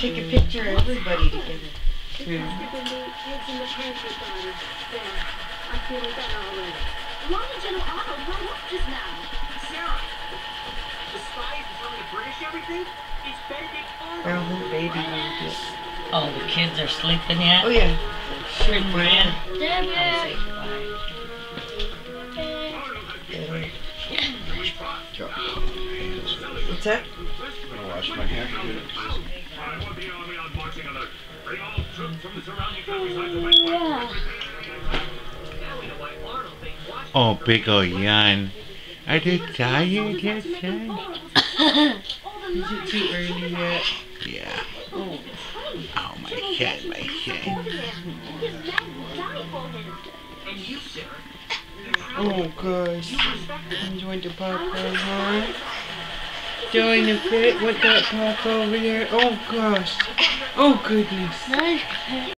take a picture of everybody together. Yeah. Why did General Otto grow up just now? Sarah, the spies telling the British everything? It's Benedict I Arnold. don't think baby knows yet. Oh, the kids are sleeping yet? Oh yeah. Sure, Brian. David! What's that? I'm gonna wash my hands. Oh, big ol' yawn. Are you tired yet, son? Is it too early yet? Yeah. Oh, my head, my head. And you, Sarah, Oh gosh. Enjoying the popcorn, huh? Join the fit with that pop over there. Oh gosh. Oh goodness. Nice.